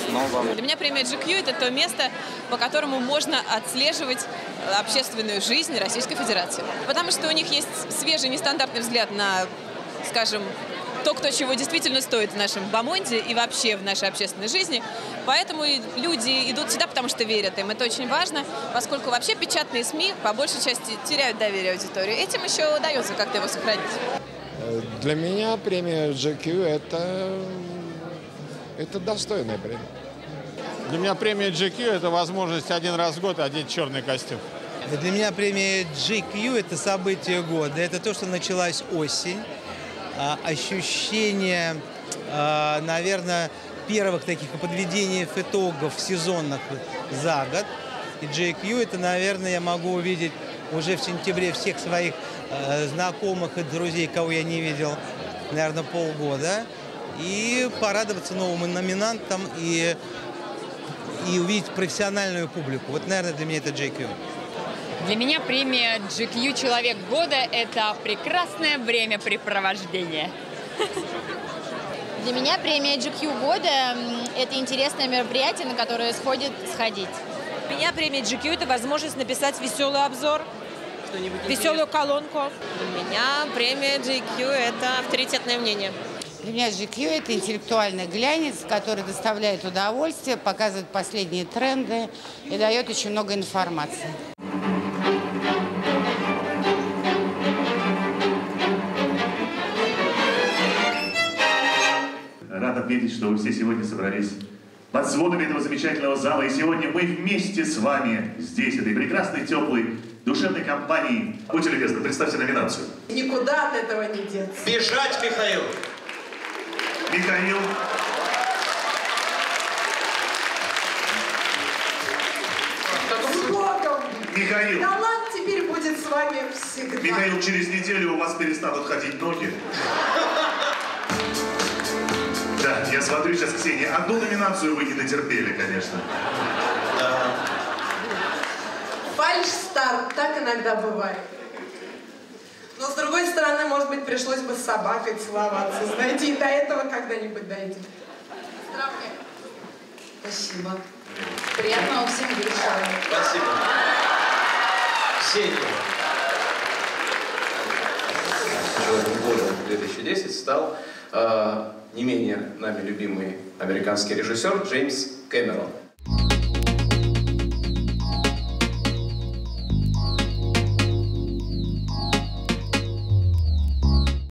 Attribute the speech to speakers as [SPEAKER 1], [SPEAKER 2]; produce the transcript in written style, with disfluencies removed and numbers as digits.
[SPEAKER 1] снова.
[SPEAKER 2] Для меня премия GQ – это то место, по которому можно отслеживать общественную жизнь Российской Федерации. Потому что у них есть свежий, нестандартный взгляд на, скажем, то, кто чего действительно стоит в нашем бомонде и вообще в нашей общественной жизни. Поэтому люди идут сюда, потому что верят им. Это очень важно, поскольку вообще печатные СМИ по большей части теряют доверие аудитории. Этим еще удается как-то его сохранить.
[SPEAKER 3] Для меня премия GQ это достойная премия.
[SPEAKER 4] Для меня премия GQ – это возможность один раз в год одеть черный костюм.
[SPEAKER 5] Для меня премия GQ – это событие года. Это то, что началась осень. Ощущение, наверное, первых таких подведений итогов сезонных за год. И GQ – это, наверное, я могу увидеть уже в сентябре всех своих знакомых и друзей, кого я не видел, наверное, полгода. И порадоваться новым номинантам и увидеть профессиональную публику. Вот, наверное, для меня это GQ.
[SPEAKER 6] Для меня премия GQ «Человек года» – это прекрасное времяпрепровождение.
[SPEAKER 7] Для меня премия GQ года – это интересное мероприятие, на которое сходить.
[SPEAKER 8] Для меня премия GQ – это возможность написать веселый обзор, веселую колонку.
[SPEAKER 9] Для меня премия GQ – это авторитетное мнение.
[SPEAKER 10] Для меня GQ – это интеллектуальный глянец, который доставляет удовольствие, показывает последние тренды и дает очень много информации.
[SPEAKER 11] Рад отметить, что вы все сегодня собрались под сводами этого замечательного зала. И сегодня мы вместе с вами здесь, этой прекрасной, теплой, душевной компании. Будьте любезны, представьте номинацию.
[SPEAKER 12] Никуда от этого не деться.
[SPEAKER 13] Бежать, Михаил!
[SPEAKER 11] Михаил.
[SPEAKER 12] С Богом!
[SPEAKER 11] Михаил.
[SPEAKER 12] Талант теперь будет с вами всегда.
[SPEAKER 11] Михаил, через неделю у вас перестанут ходить ноги. Да, я смотрю сейчас, Ксения, одну номинацию вы не дотерпели, конечно.
[SPEAKER 12] Фальшстарт, так иногда бывает. Но с другой стороны, может быть, пришлось бы с собакой целоваться. Знаете, и до этого когда-нибудь дойдет. Здравствуйте. Спасибо. Приятного всем вечера.
[SPEAKER 13] Спасибо. Ксения.
[SPEAKER 14] Человеком года 2010 стал не менее нами любимый американский режиссер Джеймс Кэмерон.